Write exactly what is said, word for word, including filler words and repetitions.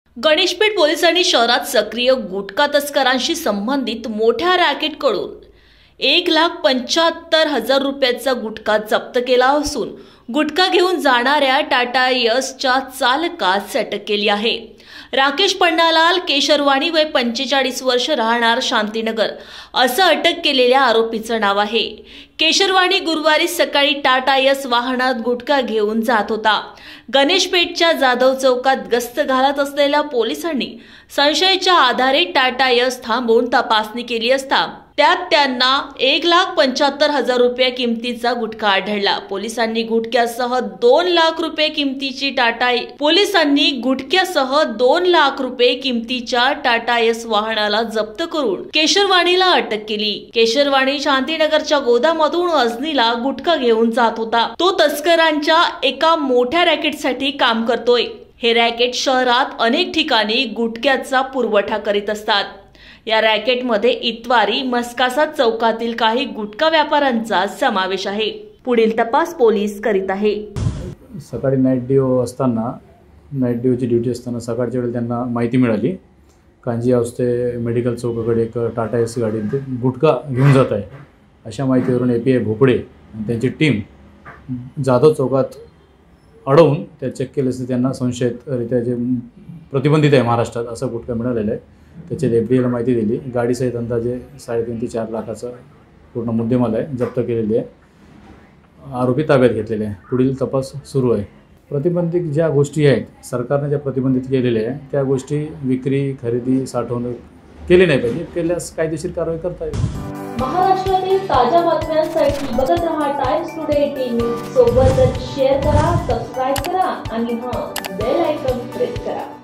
गणेशपेठ पोलिसांनी शहरात सक्रिय गुटखा तस्करांशी संबंधित मोठ्या रॅकेटकडून एक लाख पंच्याहत्तर हजार रुपयाचा गुटखा जप्त केला असून गुटखा घेऊन जाणाऱ्या टाटा यशच्या चालकास अटक केली आहे। राकेश पन्नालाल केशरवाणी वय पंचेचाळीस वर्ष राहणार शांतीनगर असं अटक केलेल्या आरोपीचं नाव आहे। केशरवाणी गुरुवारी सकाळी टाटा यश वाहनात गुटखा घेऊन जात होता। गणेशपेठच्या जाधव चौकात गस्त घालत असलेल्या पोलिसांनी संशयाच्या आधारे टाटा यश थांबवून तपासणी केली असता त्यात त्यांना एक लाख पंच्याहत्तर हजार रुपये किमतीचा गुटखा आढळला। पोलिसांनी गुटख्यासह दोन लाख रुपये किमतीची टाटा पोलिसांनी गुटख्यासह दोन लाख रुपये किमतीच्या टाटा यश वाहनाला जप्त करून केशरवाणीला अटक केली। केशरवाणी शांतीनगरच्या गोदामातून अजनीला गुटखा घेऊन जात होता। तो तस्करांच्या एका मोठ्या रॅकेटसाठी काम करतोय। हे रॅकेट शहरात अनेक ठिकाणी गुटख्याचा पुरवठा करीत असतात। या रॅकेटमध्ये इतवारी मस्कासा चौकातील काही गुटखा व्यापाऱ्यांचा समावेश आहे। पुढील तपास पोलीस करीत आहे। सकाळी नाईट ड्यू असताना नाईट ड्यूची ड्यूटी असताना सकाळच्या वेळी त्यांना माहिती मिळाली कांजी अवस्थे मेडिकल चौकाकडे एक टाटा एस गाडी गुटखा घेऊन जात आहे। अशा माहितीवरून ए पी आय भोपळे आणि त्यांची टीम जाधव चौकात अडवून त्या चेक केले असते। त्यांना संशयितरित्या जे प्रतिबंधित आहे महाराष्ट्रात असा गुटखा मिळालेला आहे। त्याच्यात एफ डी एला माहिती दिली। गाडीसहित अंदाजे साडेतीन ते चार लाखाचा पूर्ण मुद्देमाल आहे जप्त केलेली आहे। आरोपी ताब्यात घेतलेले आहे। पुढील तपास सुरू आहे। प्रतिबंधित ज्या गोष्टी आहेत सरकारने ज्या प्रतिबंधित केलेल्या आहे त्या गोष्टी विक्री खरेदी साठवणूक केली नाही पाहिजे। केल्यास कायदेशीर कारवाई करता येईल। महाराष्ट्रातील ताज्या बातम्यांसाठी बघत रहा टाइम्स टुडे एटीन न्यूज। सोबतच शेअर करा, सबस्क्राइब करा आणि हां बेल आयकॉन प्रेस करा।